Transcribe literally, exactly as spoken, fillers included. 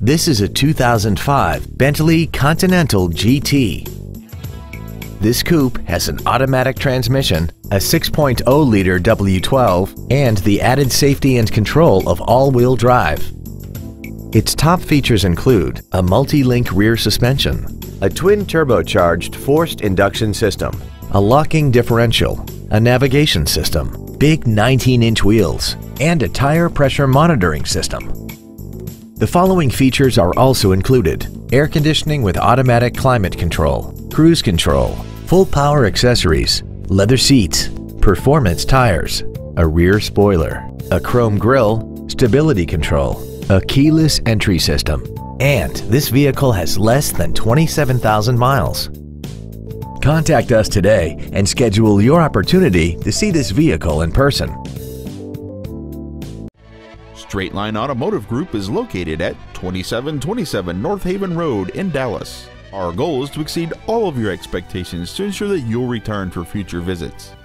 This is a two thousand five Bentley Continental G T. This coupe has an automatic transmission, a six point oh liter W twelve, and the added safety and control of all-wheel drive. Its top features include a multi-link rear suspension, a twin-turbocharged forced induction system, a locking differential, a navigation system, big nineteen inch wheels, and a tire pressure monitoring system. The following features are also included: air conditioning with automatic climate control, cruise control, full power accessories, leather seats, performance tires, a rear spoiler, a chrome grille, stability control, a keyless entry system, and this vehicle has less than twenty-seven thousand miles. Contact us today and schedule your opportunity to see this vehicle in person. Straight Line Automotive Group is located at twenty-seven twenty-seven North Haven Road in Dallas. Our goal is to exceed all of your expectations to ensure that you'll return for future visits.